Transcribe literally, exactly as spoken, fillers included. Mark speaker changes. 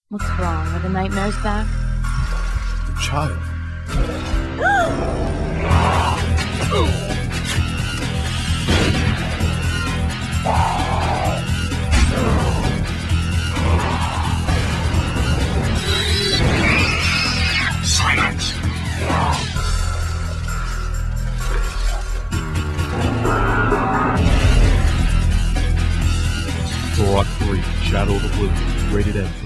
Speaker 1: What's wrong? Are the nightmares back?
Speaker 2: The child.
Speaker 3: Silence!
Speaker 2: Turok three, Shadow of the Blue, rated M.